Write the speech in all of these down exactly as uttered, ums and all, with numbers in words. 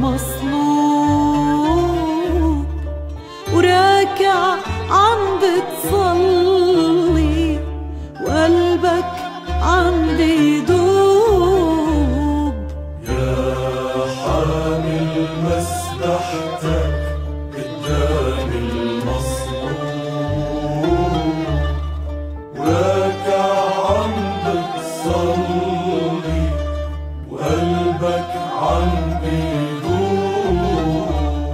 المصلوب، وراكع عم بتصلي وقلبك عم بيدوب. يا حامل مسبحتك قدام المصلوب، راكع عم بتصلي وقلبك عم بيدوب.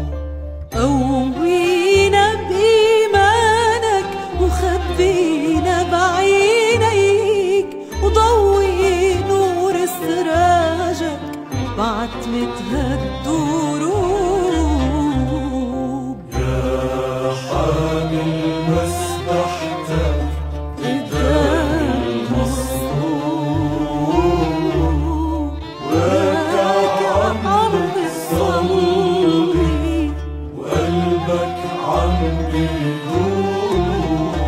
قوينا بإيمانك وخبينا بعينيك، وضوي نور سراجك بعتمة هالدروب. يا حامل مسبحتك قدام المصلوب، راكع عم بتصلي وقلبك عم بيدوب.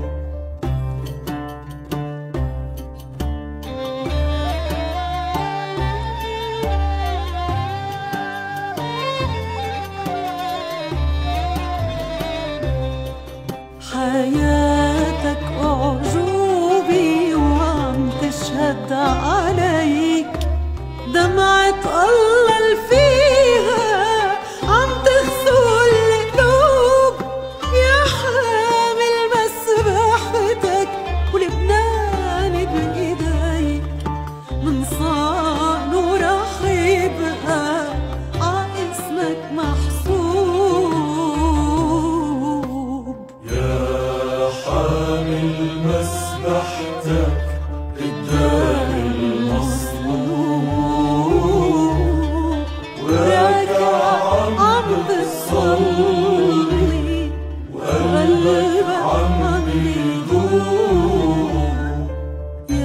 حياتك أعجوبي وعم تشهد عليك، دمعة الله اللي فيها عم تغسل القلوب. يا حامل مسبحتك ولبنان بإيديك، من صان وراح يبقى ع اسمك محسوب. يا حامل مسبحتك قدام المصلوب، وراكع عم بتصلي وقلبك عم بيدوب.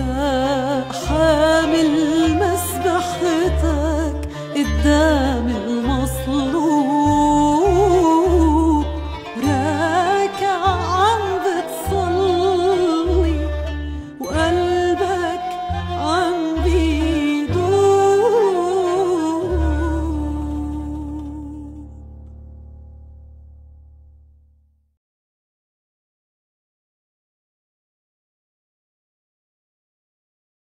يا حامل مسبحتك قدام